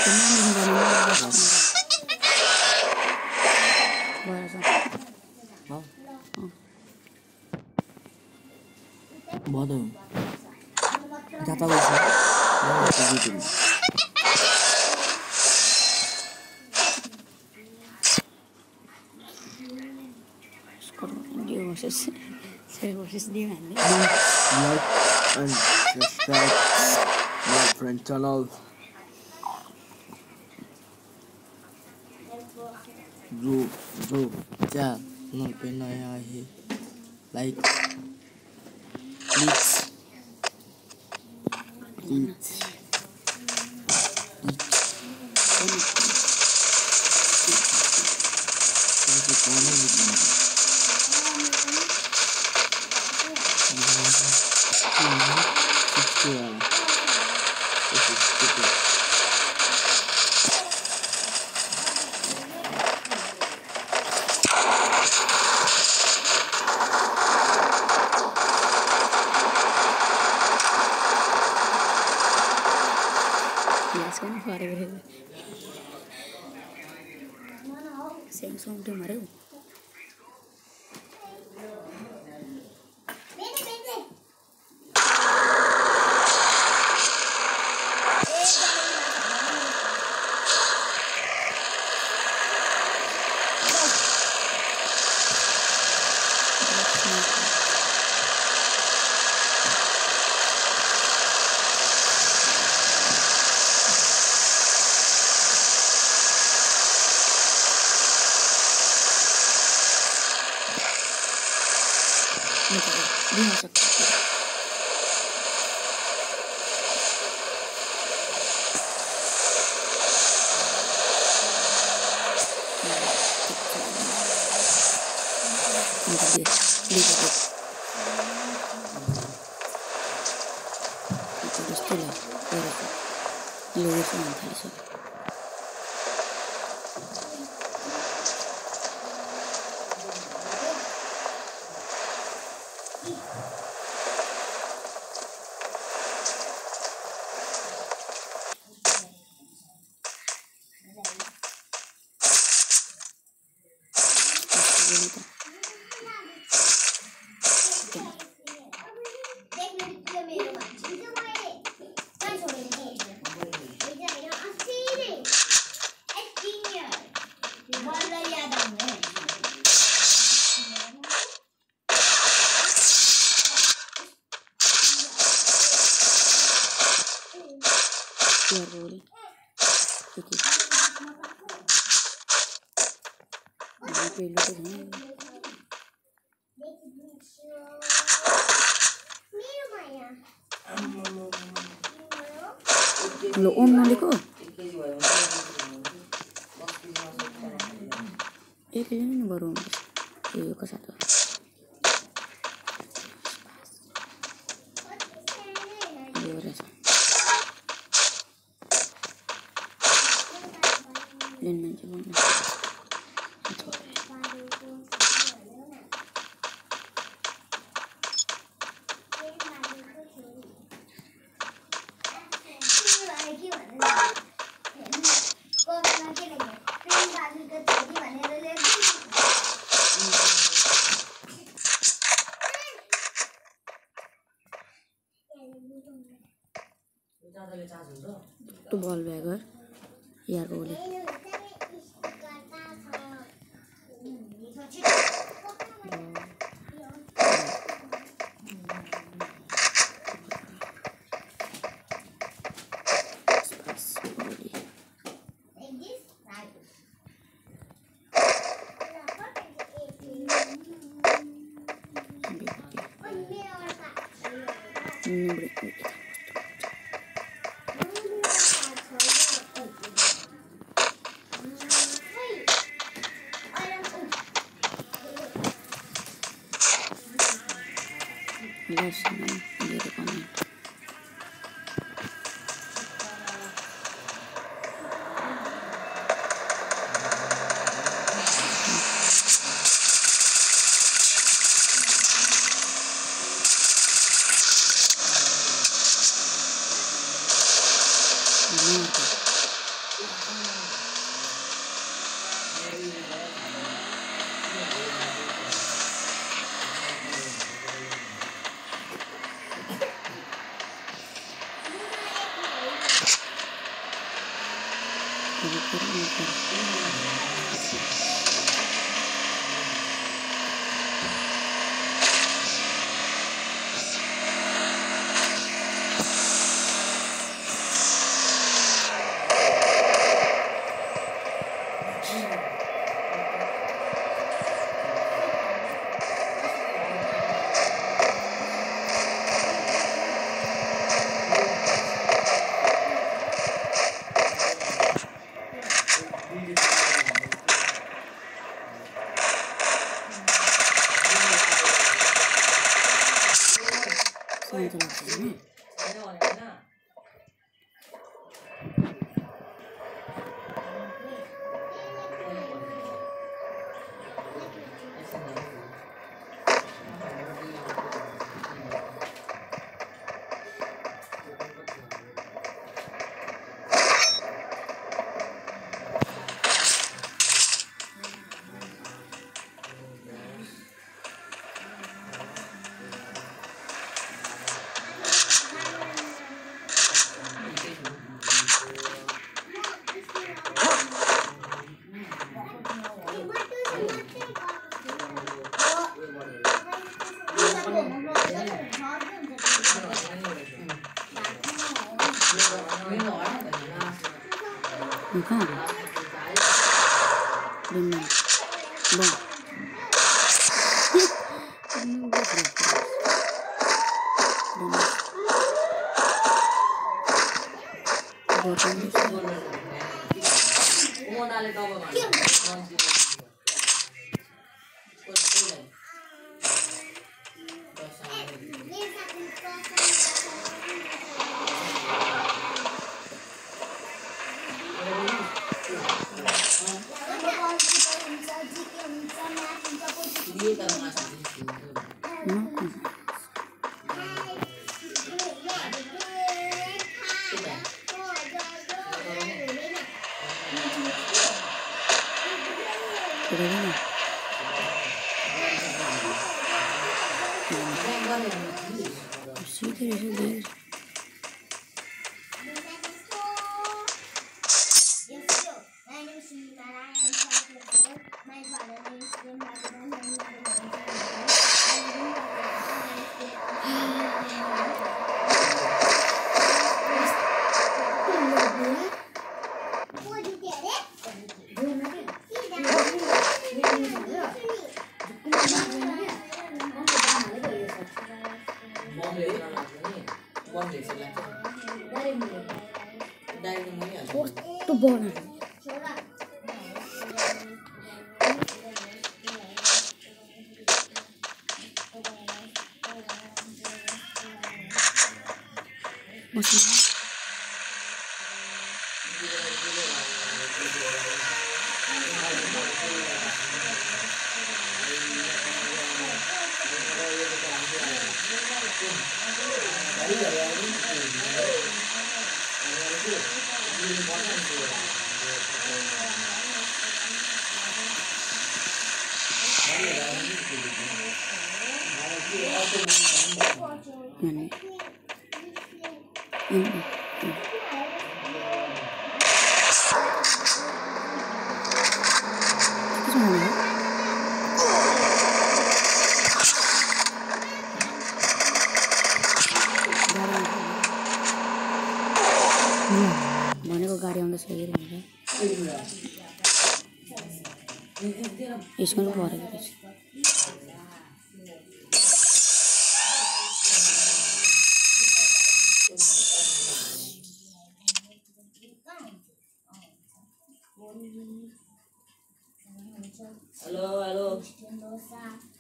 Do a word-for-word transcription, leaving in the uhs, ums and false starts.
Mother, Tata was not Dia versus saya versus dia kan. Like and subscribe my friend channel. जो जो क्या channel पे नया है like please please Sekarang suara berapa? Saya langsung udah marah. Dia masuk. Dia, dia juga. Terus tu lah, terus. Lalu semua tadi so. Biar boleh. Oke. Ini perlu kan? Lo om nanti ko? Eh kayaknya ini baru om. Iya ke satu. Dia rasa. Dan nanti mana? तो ball बैगर यार बोले Yes, dia depan. Ini apa? Bukan. Benar. Bang. Ini udah jelas. Benar. Bukan bisa. Itu bola. Masih. Ini. Ini. Mana kok गाड़ी आउँदा सही रहेछ यसमा परेको रहेछ Halo, halo.